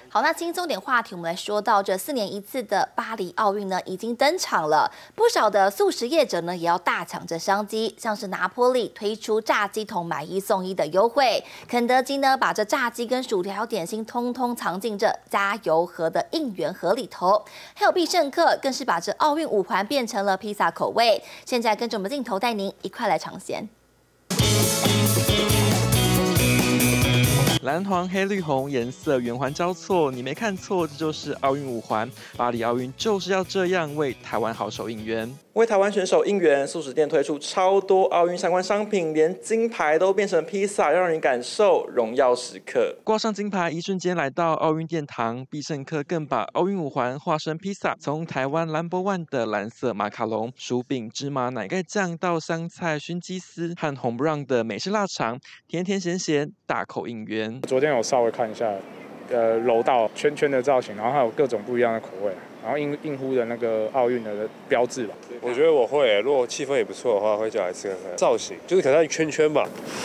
好，那轻松点话题，我们来说到这4年一次的巴黎奥运呢，已经登场了。不少的速食业者呢，也要大抢着商机，像是拿坡里推出炸鸡桶买1送1的优惠，肯德基呢把这炸鸡跟薯条点心通通藏进这加油盒的应援盒里头，还有必胜客更是把这奥运5环变成了披萨口味。现在跟着我们镜头带您一块来尝鲜。 蓝黄黑绿红颜色圆环交错，你没看错，这就是奥运5环。巴黎奥运就是要这样为台湾好手应援。为台湾选手应援，速食店推出超多奥运相关商品，连金牌都变成披萨，让人感受荣耀时刻。挂上金牌，一瞬间来到奥运殿堂。必胜客更把奥运5环化身披萨，从台湾 No.1 的蓝色马卡龙、薯饼、芝麻奶盖酱到香菜熏鸡丝和红不让的美式腊肠，甜甜咸咸，大口应援。 昨天有稍微看一下，柔道圈圈的造型，然后还有各种不一样的口味。 然后应乎的那个奥运的标志吧， 我觉得我会，如果气氛也不错的话，会叫来吃看看。造型就是可能圈圈吧。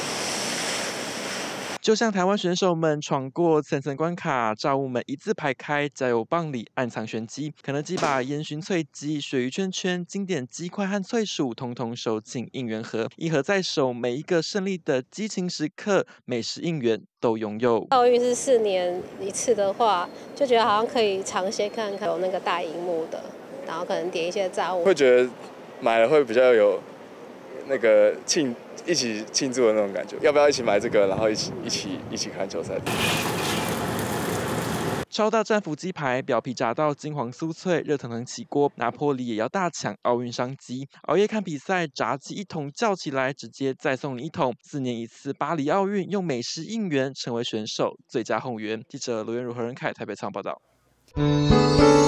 就像台湾选手们闯过层层关卡，炸物们一字排开，加油棒里暗藏玄机。肯德基把烟熏脆鸡、鳕鱼圈圈、经典鸡块和脆薯统统收进应援盒，一盒在手，每一个胜利的激情时刻，美食应援都拥有。 奥运是4年一次的话，就觉得好像可以尝鲜看看，有那个大荧幕的，然后可能点一些炸物， 会觉得买了会比较有那个一起庆祝的那种感觉。要不要一起买这个，然后一起看球赛？ 超大战斧鸡排，表皮炸到金黄酥脆，热腾腾起锅。拿坡里也要大抢奥运商机，熬夜看比赛，炸鸡1桶叫起来，直接再送你1桶。4年一次巴黎奥运，用美食应援，成为选手最佳后援。记者罗元如、何仁凯台北采访报道。